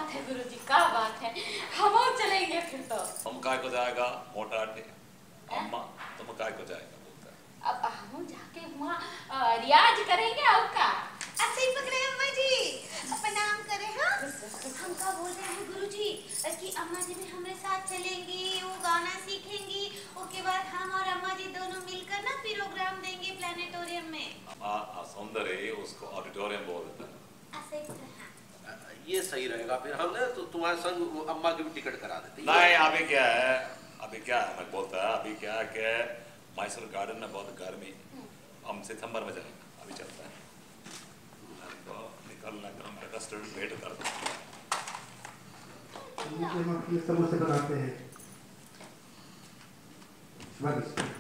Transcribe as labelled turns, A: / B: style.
A: बात है गुरुजी, क्या बात है। हम और चलेंगे फिर तो।
B: हम काय को जाएगा मोटा आटे अम्मा, तुम काय को जाएगा बोलता है।
A: अब हम जाके वहाँ रियाज करेंगे और का।
C: ऐसे ही पकड़े अम्मा जी, प्रणाम करे। हाँ हम क्या बोल रहे हैं गुरुजी कि अम्मा जी भी हमारे साथ चलेंगी, वो गाना सीखेंगी, उसके बाद हम और अम्मा जी दोनों मिलकर ना प्रोग्राम देंगे प्लानिटोरियम में।
B: सौंदर्य उसको ऑडिटोरियम बोल देता है।
C: ऐसे ही हाँ।
D: ये सही रहेगा। फिर हम ना तो तुम्हारे संग अम्मा की भी टिकट करा देते।
B: नहीं अभी क्या है, मैं बोलता है अभी क्या है मैसूर गार्डन में बहुत गर्मी, हम सितंबर में जाएंगे। अभी चलता है तो निकलना का हम रेस्टोरेंट वेट करते हैं।
E: समोसे बनाते हैं।